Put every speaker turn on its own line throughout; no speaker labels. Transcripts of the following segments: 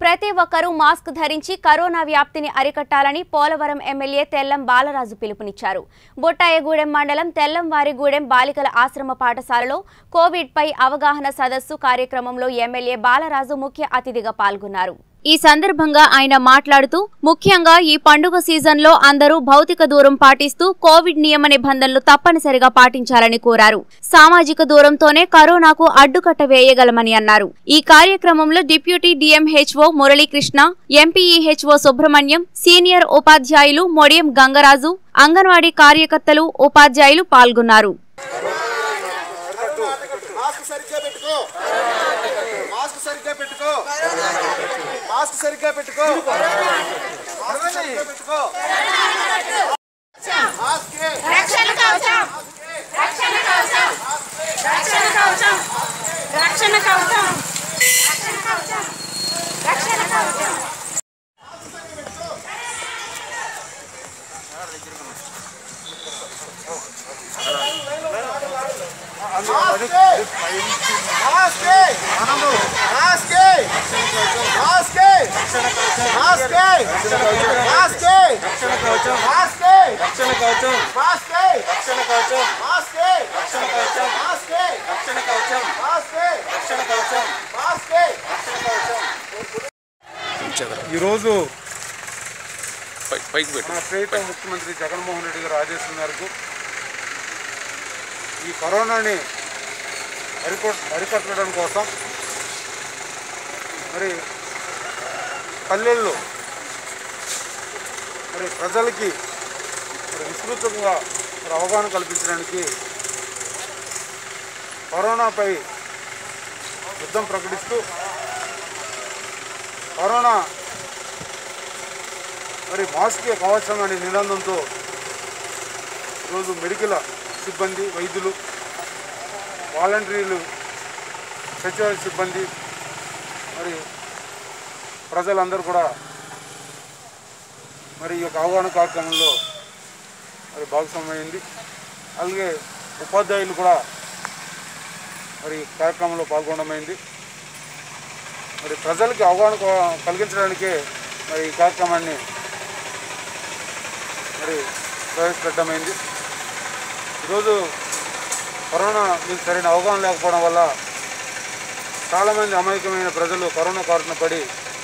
ప్రతి ఒక్కరూ మాస్క్ ధరించి కరోనా వ్యాప్తిని అరికట్టాలని పోలవరం ఎమ్మెల్యే తెల్లం బాలరాజు పిలుపునిచ్చారు. బొట్టాయగూడెం మండలం తెల్లంవారిగూడెం బాలికల ఆశ్రమ పాఠశాలలో కోవిడ్ పై అవగాహన సదస్సు కార్యక్రమంలో ఎమ్మెల్యే బాలరాజు ముఖ్య అతిథిగా పాల్గొన్నారు. ఈ సందర్భంగా ఆయన మాట్లాడుతూ ముఖ్యంగా ఈ పండుగ సీజన్లో అందరూ భౌతిక దూరం పాటిస్తూ కోవిడ్ నియమ నిబంధనలు తప్పనిసరిగా పాటించాలని కోరారు. సామాజిక దూరంతోనే కరోనాకు అడ్డుకట్ట వేయగలమని అన్నారు. ఈ కార్యక్రమంలో deputy DMHO Muralikrishna, MPEHO Subrahmanyam, senior ఉపాధ్యాయులు మొడియం గంగరాజు, అంగన్వాడీ కార్యకర్తలు, ఉపాధ్యాయులు పాల్గొన్నారు.
మాస్క్ సరిగ్గా పెట్టుకో రక్షణ కవచం రక్షణ కవచం రక్షణ కవచం రక్షణ కవచం రక్షణ కవచం రక్షణ కవచం
ఈరోజు మన ప్రియతమ ముఖ్యమంత్రి జగన్మోహన్ రెడ్డి గారు ఆదేశం మేరకు ఈ కరోనాని అరికట్టడం కోసం మరి పల్లెల్లో మరి ప్రజలకి మరి విస్తృతంగా అవగాహన కల్పించడానికి కరోనాపై యుద్ధం ప్రకటిస్తూ కరోనా మరి మాస్కే కవచం అనే నినాదంతో ఈరోజు మెడికల్ సిబ్బంది, వైద్యులు, వాలంటీర్లు, సచివాలయ సిబ్బంది మరి ప్రజలందరూ కూడా మరి ఈ యొక్క అవగాహన కార్యక్రమంలో మరి భాగస్వామైంది. అలాగే ఉపాధ్యాయులు కూడా మరి కార్యక్రమంలో పాల్గొనడమైంది. మరి ప్రజలకి అవగాహన కలిగించడానికే మరి ఈ కార్యక్రమాన్ని మరి ప్రవేశపెట్టడమైంది. ఈరోజు కరోనా మీకు సరైన అవగాహన లేకపోవడం వల్ల చాలామంది అమాయకమైన ప్రజలు కరోనా బారిన పడి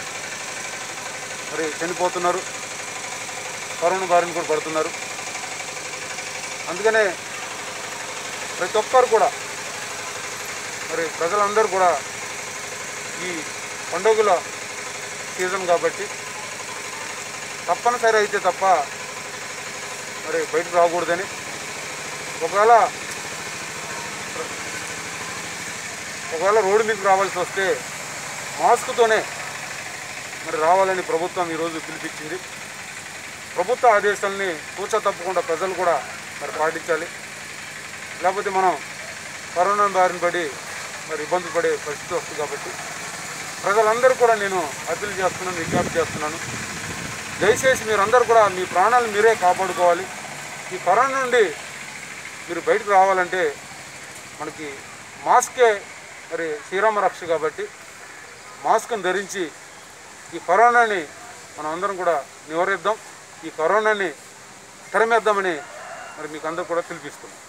మరి చనిపోతున్నారు, కరోనా బారిన కూడా పడుతున్నారు. అందుకనే ప్రతి ఒక్కరు కూడా మరి ప్రజలందరూ కూడా ఈ పండుగల సీజన్ కాబట్టి తప్పనిసరి అయితే తప్ప మరి బయటకు రాకూడదని, ఒకవేళ రోడ్డు మీదకి రావాల్సి వస్తే మాస్క్తోనే మరి రావాలని ప్రభుత్వం ఈరోజు పిలిపించింది. ప్రభుత్వ ఆదేశాలని తూచా తప్పకుండా ప్రజలు కూడా మరి పాటించాలి. లేకపోతే మనం కరోనా బారిన పడి మరి ఇబ్బంది పడే పరిస్థితి వస్తుంది. కాబట్టి ప్రజలందరూ కూడా నేను అప్పీల్ చేస్తున్నాను, విజ్ఞప్తి చేస్తున్నాను. దయచేసి మీరందరూ కూడా మీ ప్రాణాలను మీరే కాపాడుకోవాలి. ఈ కరోనా నుండి మీరు బయటకు రావాలంటే మనకి మాస్కే మరి శ్రీరామ రక్ష కాబట్టి మాస్క్ను ధరించి ఈ కరోనాని మనం అందరం కూడా నివారిద్దాం, ఈ కరోనాని తరిమేద్దామని మరి మీకు అందరూ కూడా పిలిపిస్తున్నాం.